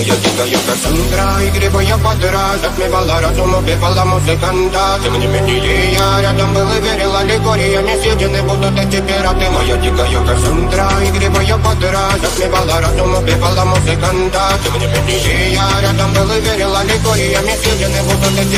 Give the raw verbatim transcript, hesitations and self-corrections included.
Моя дикая Кассандра, игривая подра, затмевала разум, убивала музыканта. Тем не менее я рядом был и верил, аллегориями съедены будут эти пираты. Моя дикая Кассандра, игривая подра, затмевала разум, убивала музыканта. Тем не менее я рядом был и верил, аллегориями съедены будут эти